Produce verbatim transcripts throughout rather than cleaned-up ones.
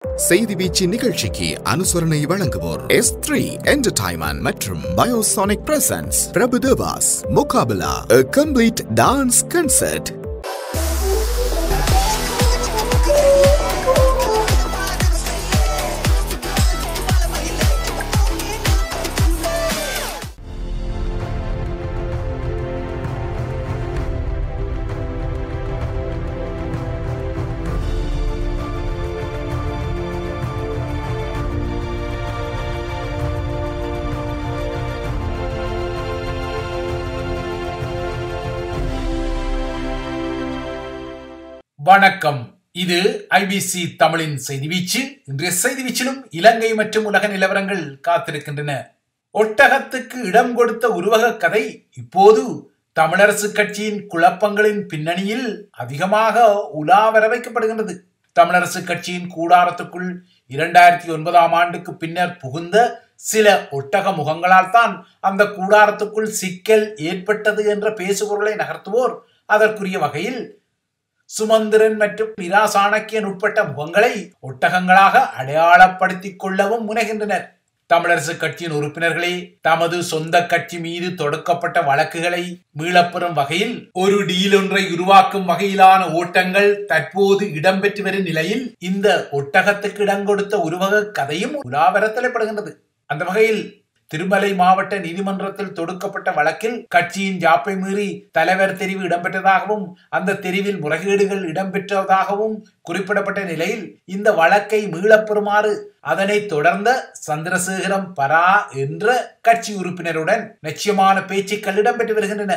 செய்திவீச்சு நிகழ்ச்சிக்கு அனுசரணை வழங்குவோர் எஸ் த்ரீ என்டர்டைன்மெண்ட் மற்றும் பயோசானிக் presents Prabhudeva's Muqabla a complete dance concert. வணக்கம். இது ஐபிசி தமிழின் செய்திவீச்சு. இன்றைய செய்திவீச்சிலும் இலங்கை மற்றும் உலக நிலவரங்கள் காத்திருக்கின்றன. ஒட்டகத்துக்கு இடம் கொடுத்த உருவக கதை இப்போது தமிழரசு கட்சியின் குழப்பங்களின் பின்னணியில் அதிகமாக உலாவர வைக்கப்படுகின்றது. தமிழரசு கட்சியின் கூடாரத்துக்குள் இரண்டாயிரத்தி ஒன்பதாம் ஆண்டுக்கு பின்னர் புகுந்த சில ஒட்டக முகங்களால் தான் அந்த கூடாரத்துக்குள் சிக்கல் ஏற்பட்டது என்ற பேசுபொருளை நகர்த்துவோர் அதற்குரிய வகையில் சுமந்திரன் மற்றும் இரா சாணக்கியன் உட்பட்ட முகங்களை ஒட்டகங்களாக அடையாளப்படுத்திக் கொள்ளவும் முனைகின்றனர். தமிழரசு கட்சியின் உறுப்பினர்களே தமது சொந்த கட்சி மீது தொடுக்கப்பட்ட வழக்குகளை மீளப்பெறும் வகையில் ஒரு டீல் ஒன்றை உருவாக்கும் வகையிலான ஓட்டங்கள் தற்போது இடம்பெற்று வரும் நிலையில் இந்த ஒட்டகத்துக்கு இடம் கொடுத்த உருவக கதையும் உலாவர தலைப்படுகின்றது. அந்த வகையில் திருமலை மாவட்ட நீதிமன்றத்தில் தொடுக்கப்பட்ட வழக்கில் கட்சியின் ஜாப்பை மீறி தலைவர் தெரிவு இடம்பெற்றதாகவும் அந்த தெரிவில் முறைகேடுகள் இடம்பெற்றதாகவும் குறிப்பிடப்பட்ட நிலையில் இந்த வழக்கை மீளப்பெறுமாறு அதனை தொடர்ந்த சந்திரசேகரம் பரா என்ற கட்சி உறுப்பினருடன் நிச்சயமான பேச்சுக்கள் இடம்பெற்று வருகின்றன.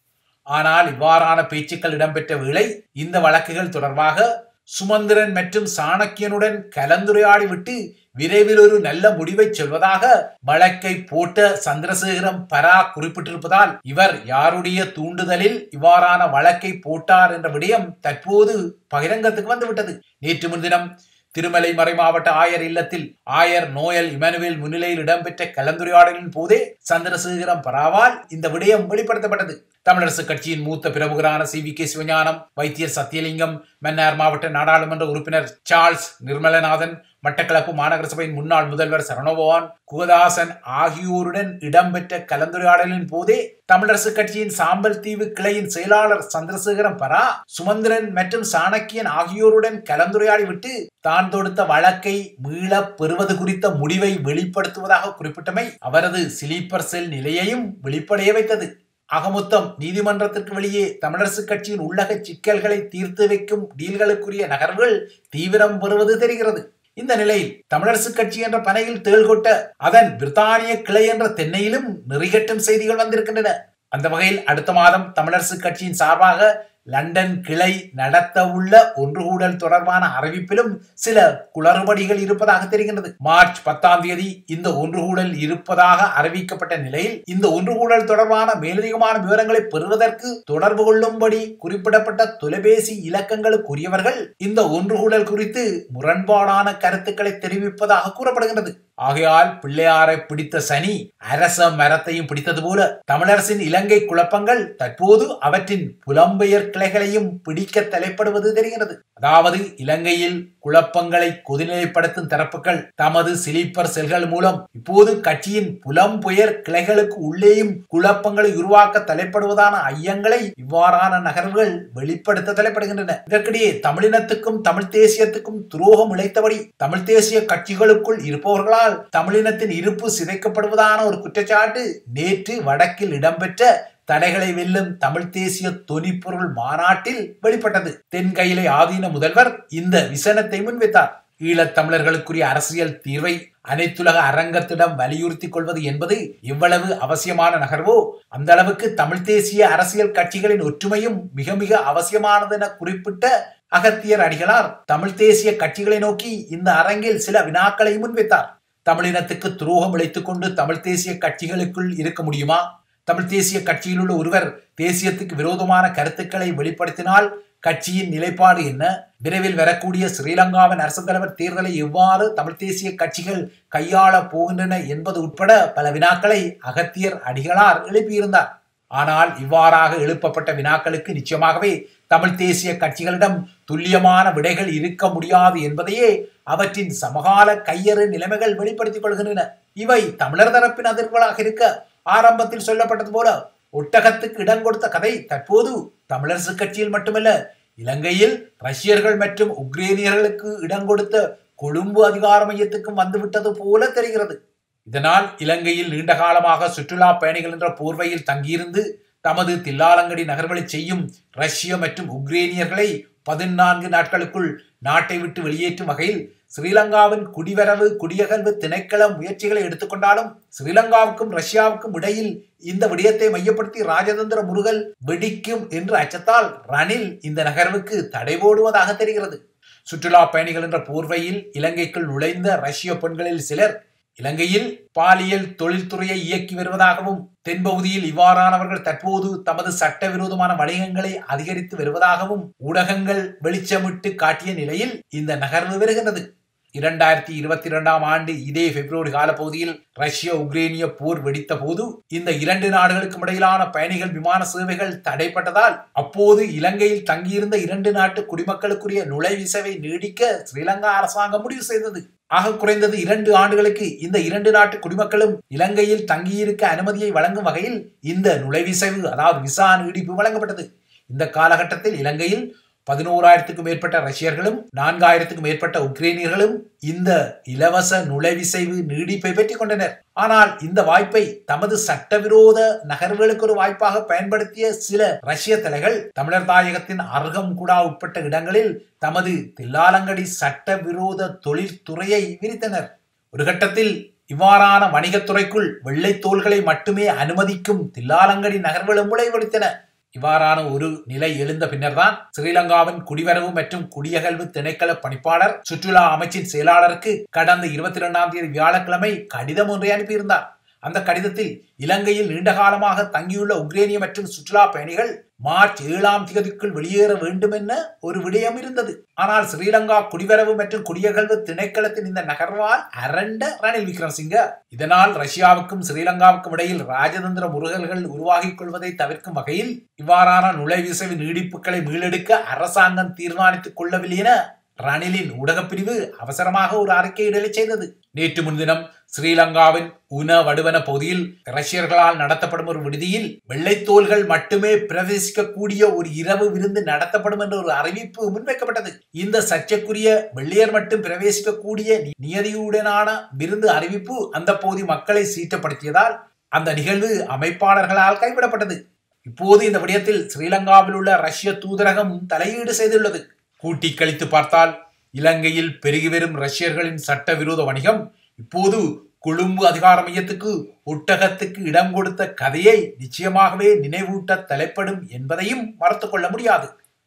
ஆனால் இவ்வாறான பேச்சுக்கள் இடம்பெற்ற வேளை இந்த வழக்குகள் தொடர்பாக சுமந்திரன் மற்றும் சாணக்கியனுடன் கலந்துரையாடி விட்டு விரைவில் ஒரு நல்ல முடிவை சொல்வதாக வழக்கை போட்ட சந்திரசேகரம் பரா குறிப்பிட்டிருப்பதால் இவர் யாருடைய தூண்டுதலில் இவ்வாறான வழக்கை போட்டார் என்ற விடயம் தற்போது பகிரங்கத்துக்கு வந்துவிட்டது. நேற்று முன்தினம் திருமலை மறை மாவட்ட ஆயர் இல்லத்தில் ஆயர் நோயல் இமானுவேல் முன்னிலையில் இடம்பெற்ற கலந்துரையாடலின் போதே சந்திரசேகரம் பராவால் இந்த விடயம் வெளிப்படுத்தப்பட்டது. தமிழரசு கட்சியின் மூத்த பிரமுகரான சி வி கே சிவஞானம், வைத்தியர் சத்தியலிங்கம், மன்னார் மாவட்ட நாடாளுமன்ற உறுப்பினர் சார்ல்ஸ் நிர்மலநாதன், மட்டக்களப்பு மாநகர சபையின் முன்னாள் முதல்வர் சரணோபவான், குகதாசன் ஆகியோருடன் இடம்பெற்ற கலந்துரையாடலின் போதே தமிழரசு கட்சியின் சாம்பல் தீவு கிளையின் செயலாளர் சந்திரசேகரம் பரா சுமந்திரன் மற்றும் சாணக்கியன் ஆகியோருடன் கலந்துரையாடி விட்டு தான் தொடுத்த வழக்கை மீள பெறுவது குறித்த முடிவை வெளிப்படுத்துவதாக குறிப்பிட்டமை அவரது ஸ்லீப்பர் செல் நிலையையும் வெளிப்படைய வைத்தது. அகமொத்தம் நீதிமன்றத்திற்கு வெளியே தமிழரசு கட்சியின் உள்ளக சிக்கல்களை தீர்த்து வைக்கும் டீல்களுக்குரிய நகர்வுகள் தீவிரம் பெறுவது தெரிகிறது. இந்த நிலையில் தமிழரசு கட்சி என்ற பனையில் தேள் கொட்ட அதன் பிரித்தானிய கிளை என்ற தென்னையிலும் நெறிகட்டும் செய்திகள் வந்திருக்கின்றன. அந்த வகையில் அடுத்த மாதம் தமிழரசு கட்சியின் சார்பாக லண்டன் கிளை நடத்த உள்ள ஒன்றுகூடல் தொடர்பான அறிவிப்பிலும் சில குளறுபடிகள் இருப்பதாக தெரிகின்றது. மார்ச் பத்தாம் தேதி இந்த ஒன்றுகூடல் இருப்பதாக அறிவிக்கப்பட்ட நிலையில் இந்த ஒன்றுகூடல் தொடர்பான மேலதிகமான விவரங்களை பெறுவதற்கு தொடர்பு கொள்ளும்படி குறிப்பிடப்பட்ட தொலைபேசி இலக்கங்களுக்குரியவர்கள் இந்த ஒன்றுகூடல் குறித்து முரண்பாடான கருத்துக்களை தெரிவிப்பதாக கூறப்படுகின்றது. ஆகையால் பிள்ளையாரை பிடித்த சனி அரச மரத்தையும் பிடித்தது போல தமிழரசின் இலங்கை குழப்பங்கள் தற்போது அவற்றின் புலம்பெயர் கிளைகளையும் பிடிக்க தலைப்படுவது தெரிகிறது. அதாவது இலங்கையில் குழப்பங்களை கொதிநிலைப்படுத்தும் தரப்புகள் தமது ஸ்லீப்பர் செல்கள் மூலம் இப்போது கட்சியின் புலம்பெயர் கிளைகளுக்கு உள்ளேயும் குழப்பங்களை உருவாக்க தலைப்படுவதான ஐயங்களை இவ்வாறான நகர்வுகள் வெளிப்படுத்த தலைப்படுகின்றன. இதற்கிடையே தமிழினத்துக்கும் தமிழ் தேசியத்துக்கும் துரோகம் இழைத்தபடி தமிழ் தேசிய கட்சிகளுக்குள் இருப்பவர்களால் தமிழினத்தின் இருப்பு சிதைக்கப்படுவதான ஒரு குற்றச்சாட்டு நேற்று வடக்கில் இடம்பெற்ற தடைகளை வெல்லும் தமிழ் தேசிய தொனிப்பொருள் மாநாட்டில் வெளிப்பட்டது. தென்கையிலை ஆதீன முதல்வர் இந்த விசனத்தை முன்வைத்தார். ஈழத் தமிழர்களுக்குரிய அரசியல் தீர்வை அனைத்துலக அரங்கத்திடம் வலியுறுத்தி கொள்வது என்பது எவ்வளவு அவசியமான நகர்வோ அந்த அளவுக்கு தமிழ் தேசிய அரசியல் கட்சிகளின் ஒற்றுமையும் மிக மிக அவசியமானது என குறிப்பிட்ட அகத்தியர் அடிகளார் தமிழ் தேசிய கட்சிகளை நோக்கி இந்த அரங்கில் சில வினாக்களை முன்வைத்தார். தமிழினத்துக்கு துரோகம் இழைத்துக் கொண்டு தமிழ் தேசிய கட்சிகளுக்குள் இருக்க முடியுமா? தமிழ் தேசிய கட்சியில் உள்ள ஒருவர் தேசியத்துக்கு விரோதமான கருத்துக்களை வெளிப்படுத்தினால் கட்சியின் நிலைப்பாடு என்ன? விரைவில் வரக்கூடிய ஸ்ரீலங்காவின் அரசு தலைவர் தேர்தலை எவ்வாறு தமிழ் தேசிய கட்சிகள் கையாள போகின்றன என்பது உட்பட பல வினாக்களை அகத்தியர் அடிகளார் எழுப்பியிருந்தார். ஆனால் இவ்வாறாக எழுப்பப்பட்ட வினாக்களுக்கு நிச்சயமாகவே தமிழ் தேசிய கட்சிகளிடம் துல்லியமான விடைகள் இருக்க முடியாது என்பதையே அவற்றின் சமகால கையறு நிலைமைகள் வெளிப்படுத்திக் கொள்கின்றன. இவை தமிழர் தரப்பின் அதிர்வுகளாக இருக்க ஆரம்பத்தில் சொல்லப்பட்டது போல ஒட்டகத்துக்கு இடம் கொடுத்த கதை தற்போது தமிழரசு கட்சியில் மட்டுமல்ல, இலங்கையில் ரஷ்யர்கள் மற்றும் உக்ரைனியர்களுக்கு இடம் கொடுத்த கொழும்பு அதிகார மையத்துக்கும் வந்துவிட்டது போல தெரிகிறது. இதனால் இலங்கையில் நீண்ட காலமாக சுற்றுலா பயணிகள் என்ற போர்வையில் தங்கியிருந்து தமது தில்லாலங்கடி நகர்வழி செய்யும் ரஷ்ய மற்றும் உக்ரைனியர்களை பதினான்கு நாட்களுக்குள் நாட்டை விட்டு வெளியேற்றும் வகையில் ஸ்ரீலங்காவின் குடிவரவு குடியகல்வு திணைக்களம் முயற்சிகளை எடுத்துக்கொண்டாலும் ஸ்ரீலங்காவுக்கும் ரஷ்யாவுக்கும் இடையில் இந்த விடயத்தை மையப்படுத்தி ராஜதந்திர முருகல் வெடிக்கும் என்ற அச்சத்தால் ரணில் இந்த நகர்வுக்கு தடை போடுவதாக தெரிகிறது. சுற்றுலா பயணிகள் என்ற போர்வையில் இலங்கைக்குள் நுழைந்த ரஷ்ய பெண்களில் சிலர் இலங்கையில் பாலியல் தொழில்துறையை இயக்கி வருவதாகவும் தென்பகுதியில் இவ்வாறானவர்கள் தற்போது தமது சட்டவிரோதமான வணிகங்களை அதிகரித்து வருவதாகவும் ஊடகங்கள் வெளிச்சமிட்டு காட்டிய நிலையில் இந்த நகர்வு வருகிறது. இரண்டாயிரத்தி இருபத்தி இரண்டாம் ஆண்டு இதே பிப்ரவரி காலப்பகுதியில் ரஷ்ய உக்ரைனிய போர் வெடித்த போது இந்த இரண்டு நாடுகளுக்கும் இடையிலான பயணிகள் விமான சேவைகள் தடைப்பட்டதால் அப்போது இலங்கையில் தங்கியிருந்த இரண்டு நாட்டு குடிமக்களுக்குரிய நுழைவிசவை நீடிக்க ஸ்ரீலங்கா அரசாங்கம் முடிவு செய்தது. ஆக குறைந்தது இரண்டு ஆண்டுகளுக்கு இந்த இரண்டு நாட்டு குடிமக்களும் இலங்கையில் தங்கியிருக்க அனுமதியை வழங்கும் வகையில் இந்த நுழைவிசைவு அதாவது விசா நீடிப்பு வழங்கப்பட்டது. இந்த காலகட்டத்தில் இலங்கையில் பதினோராயிரத்துக்கும் மேற்பட்ட ரஷ்யர்களும் நான்காயிரத்துக்கும் மேற்பட்ட உக்ரைனியர்களும் இந்த இலவச நுழைவிசைவு நீடிப்பை பெற்றுக் கொண்டனர். ஆனால் இந்த வாய்ப்பை தமது சட்டவிரோத நகர்வுகளுக்கு ஒரு வாய்ப்பாக பயன்படுத்திய சில ரஷ்ய தலைகள் தமிழர் தாயகத்தின் அர்கம்குடா உட்பட்ட இடங்களில் தமது தில்லாலங்கடி சட்டவிரோத தொழில்துறையை விரித்தனர். ஒரு கட்டத்தில் இவ்வாறான வணிகத்துறைக்குள் வெள்ளை தோள்களை மட்டுமே அனுமதிக்கும் தில்லாலங்கடி நகர்வுகளும் முளைவெடுத்தன. இவ்வாறான ஒரு நிலை எழுந்த பின்னர்தான் ஸ்ரீலங்காவின் குடிவரவு மற்றும் குடியகல்வு திணைக்கள பணிப்பாளர் சுற்றுலா அமைச்சின் செயலாளருக்கு கடந்த இருபத்தி இரண்டாம் தேதி வியாழக்கிழமை கடிதம் ஒன்றை அனுப்பியிருந்தார். அந்த கடிதத்தில் இலங்கையில் நீண்ட காலமாக தங்கியுள்ள உக்ரைனிய மற்றும் சுற்றுலா பயணிகள் மார்ச் ஏழாம் தேதிக்குள் வெளியேற வேண்டும் என ஒரு விடயம் இருந்தது. ஆனால் ஸ்ரீலங்கா குடிவரவு மற்றும் குடியகல்வு திணைக்களத்தின் இந்த நகர்வால் அரண்ட ரணில் விக்ரமசிங்க இதனால் ரஷ்யாவுக்கும் ஸ்ரீலங்காவுக்கும் இடையில் ராஜதந்திர முருகல்கள் உருவாகிக் கொள்வதை தவிர்க்கும் வகையில் இவ்வாறான நுழைவிசைவு நீடிப்புகளை மீளெடுக்க அரசாங்கம் தீர்மானித்துக் கொள்ளவில்லை என ரணிலின் ஊடகப்பிரிவு அவசரமாக ஒரு அறிக்கையிடலை செய்தது. நேற்று முன்தினம் ஸ்ரீலங்காவின் உன வடுவன பகுதியில் ரஷ்யர்களால் நடத்தப்படும் ஒரு விடுதியில் வெள்ளைத்தோள்கள் மட்டுமே பிரவேசிக்கக்கூடிய ஒரு இரவு விருந்து நடத்தப்படும் என்ற ஒரு அறிவிப்பு முன்வைக்கப்பட்டது. இந்த சர்ச்சைக்குரிய வெள்ளையர் மட்டும் பிரவேசிக்கக்கூடிய நியதியுடனான விருந்து அறிவிப்பு அந்த பகுதி மக்களை சீற்றப்படுத்தியதால் அந்த நிகழ்வு அமைப்பாளர்களால் கைவிடப்பட்டது. இப்போது இந்த விடயத்தில் ஸ்ரீலங்காவில் உள்ள ரஷ்ய தூதரகம் தலையீடு செய்துள்ளது. கூட்டி கழித்து பார்த்தால் இலங்கையில் பெருகி வரும் ரஷ்யர்களின் சட்டவிரோத வணிகம் இப்போது கொழும்பு அதிகார மையத்துக்கு ஒட்டகத்துக்கு இடம் கொடுத்த கதையை நிச்சயமாகவே நினைவூட்ட தலைப்படும் என்பதையும் மறுத்து கொள்ள முடியாது.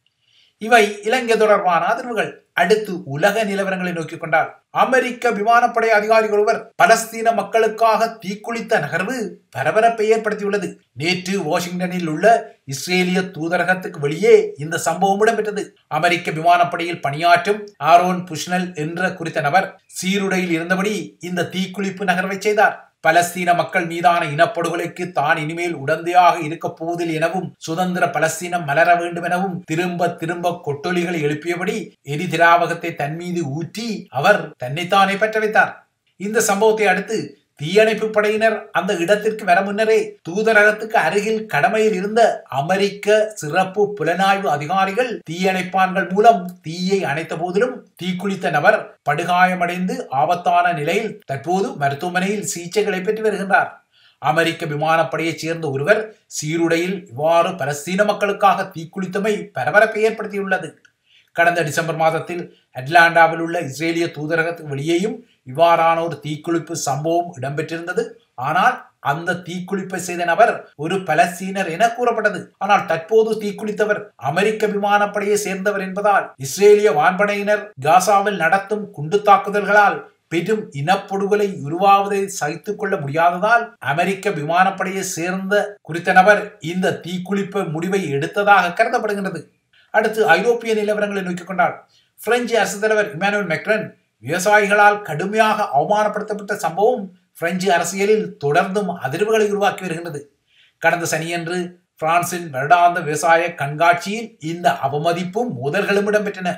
இவை இலங்கை தொடர்பான அதிர்வுகள். அடுத்து உலக நிலவரங்களை நோக்கிக் கொண்டால் அமெரிக்க விமானப்படை அதிகாரி ஒருவர் பலஸ்தீன மக்களுக்காக தீக்குளித்த நகர்வு பரபரப்பை ஏற்படுத்தியுள்ளது. நேற்று வாஷிங்டனில் உள்ள இஸ்ரேலிய தூதரகத்துக்கு வெளியே இந்த சம்பவம் இடம்பெற்றது. அமெரிக்க விமானப்படையில் பணியாற்றும் ஆரோன் புஷ்னல் என்ற குறித்த நபர் சீருடையில் இருந்தபடி இந்த தீக்குளிப்பு நகர்வை செய்தார். பலஸ்தீன மக்கள் மீதான இனப்படுகொலைக்கு தான் இனிமேல் உடந்தையாக இருக்க போவதில் எனவும் சுதந்திர பலஸ்தீனம் மலர வேண்டும் எனவும் திரும்ப திரும்ப கொட்டொலிகளை எழுப்பியபடி எரி திராவகத்தை தன் மீது ஊற்றி அவர் தன்னைத்தானே பற்ற வைத்தார். இந்த சம்பவத்தை அடுத்து தீயணைப்பு படையினர் அந்த இடத்திற்கு வர முன்னரே தூதரகத்துக்கு அருகில் கடமையில் இருந்த அமெரிக்க சிறப்பு புலனாய்வு அதிகாரிகள் தீயணைப்பான்கள் மூலம் தீயை அணைத்த போதிலும் தீக்குளித்த நபர் படுகாயமடைந்து ஆபத்தான நிலையில் தற்போது மருத்துவமனையில் சிகிச்சைகளை பெற்று வருகின்றார். அமெரிக்க விமானப்படையைச் சேர்ந்த ஒருவர் சீருடையில் இவ்வாறு பலஸ்தீன மக்களுக்காக தீக்குளித்தமை பரபரப்பை ஏற்படுத்தியுள்ளது. கடந்த டிசம்பர் மாதத்தில் அட்லாண்டாவில் உள்ள இஸ்ரேலிய தூதரகத்துக்கு வெளியேயும் இவ்வாறான ஒரு தீக்குளிப்பு சம்பவம் இடம்பெற்றிருந்தது. ஆனால் அந்த தீக்குளிப்பை செய்த நபர் ஒரு பலஸ்தீனர் என கூறப்பட்டது. ஆனால் தற்போது தீக்குளித்தவர் அமெரிக்க விமானப்படையை சேர்ந்தவர் என்பதால் இஸ்ரேலிய வான்படையினர் காசாவில் நடத்தும் குண்டு தாக்குதல்களால் பெரும் இனப்படுகொலை உருவாவதை சகித்துக் கொள்ள முடியாததால் அமெரிக்க விமானப்படையை சேர்ந்த குறித்த நபர் இந்த தீக்குளிப்பு முடிவை எடுத்ததாக கருதப்படுகின்றது. அடுத்து ஐரோப்பிய நிலவரங்களை நோக்கிக் கொண்டால் பிரெஞ்சு அரசு தலைவர் இமானுவேல் மேக்ரான் விவசாயிகளால் கடுமையாக அவமானப்படுத்தப்பட்ட சம்பவம் பிரெஞ்சு அரசியலில் தொடர்ந்தும் அதிர்வுகளை உருவாக்கி வருகின்றது. கடந்த சனியன்று பிரான்சின் வருடாந்த விவசாய கண்காட்சியில் இந்த அவமதிப்பும் மோதல்களும் இடம்பெற்றன.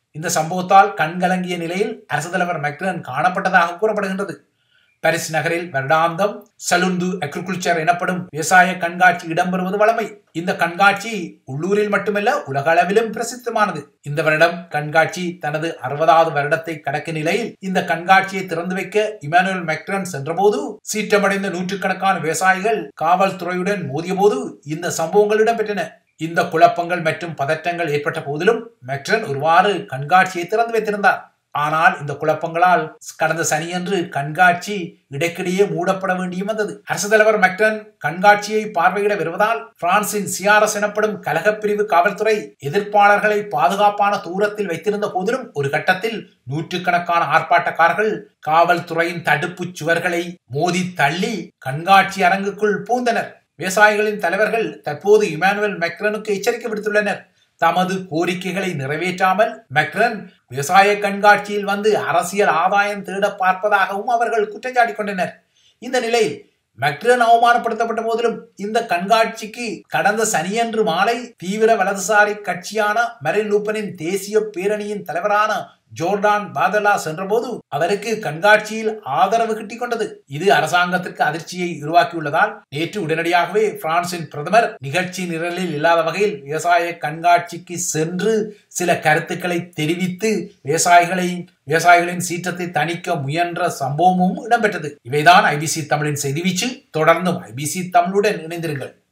இந்த சம்பவத்தால் கண்கலங்கிய நிலையில் அரசு தலைவர் மெக்ரன் காணப்பட்டதாக கூறப்படுகின்றது. பாரிஸ் நகரில் வருடாந்தம் சலுந்து அக்ரிகல்ச்சர் எனப்படும் விவசாய கண்காட்சி இடம்பெறுவது வழமை. இந்த கண்காட்சி உள்ளூரில் மட்டுமல்ல உலக அளவிலும் பிரசித்தமானது. இந்த வருடம் கண்காட்சி தனது அறுபதாவது வருடத்தை கடக்கும் நிலையில் இந்த கண்காட்சியை திறந்து வைக்க இமானுவேல் மெக்ரன் சென்றபோது சீற்றமடைந்த நூற்றுக்கணக்கான விவசாயிகள் காவல்துறையுடன் மோதிய போது இந்த சம்பவங்கள் இடம்பெற்றன. இந்த குழப்பங்கள் மற்றும் பதற்றங்கள் ஏற்பட்ட போதிலும் மெக்ரன் ஒருவாறு கண்காட்சியை திறந்து வைத்திருந்தார். ஆனால் இந்த குழப்பங்களால் கடந்த சனியன்று கண்காட்சி இடைக்கிடையே மூடப்பட வேண்டியும் வந்தது. அரசு தலைவர் மெக்ரன் கண்காட்சியை பார்வையிட வருவதால் பிரான்சின் சிஆர்எஸ் எனப்படும் கலகப்பிரிவு காவல்துறை எதிர்ப்பாளர்களை பாதுகாப்பான தூரத்தில் வைத்திருந்த போதிலும் ஒரு கட்டத்தில் நூற்றுக்கணக்கான ஆர்ப்பாட்டக்காரர்கள் காவல்துறையின் தடுப்பு சுவர்களை மோதி தள்ளி கண்காட்சி அரங்குக்குள் பூந்தனர். விவசாயிகளின் தலைவர்கள் தற்போது இமானுவேல் மெக்ரனுக்கு எச்சரிக்கை விடுத்துள்ளனர். தமது கோரிக்கைகளை நிறைவேற்றாமல் மெக்ரன் விவசாய கண்காட்சியில் வந்து அரசியல் ஆதாயம் தேட பார்ப்பதாகவும் அவர்கள் குற்றச்சாட்டி கொண்டனர். இந்த நிலையில் மெக்ரன் அவமானப்படுத்தப்பட்ட போதிலும் இந்த கண்காட்சிக்கு கடந்த சனியன்று மாலை தீவிர வலதுசாரி கட்சியான மரின் லூப்பனின் தேசிய பேரணியின் தலைவரான ஜோர்டான் பாதலா சென்றபோது அவருக்கு கண்காட்சியில் ஆதரவு கிட்டிக் கொண்டது. இது அரசாங்கத்திற்கு அதிர்ச்சியை உருவாக்கியுள்ளதால் நேற்று உடனடியாகவே பிரான்சின் பிரதமர் நிகழ்ச்சி நிரலில் இல்லாத வகையில் விவசாய கண்காட்சிக்கு சென்று சில கருத்துக்களை தெரிவித்து விவசாயிகளின் விவசாயிகளின் சீற்றத்தை தணிக்க முயன்ற சம்பவமும் இடம்பெற்றது. இவைதான் ஐபிசி தமிழின் செய்தி வீச்சு. தொடர்ந்தும் ஐபிசி தமிழுடன் இணைந்திருங்கள்.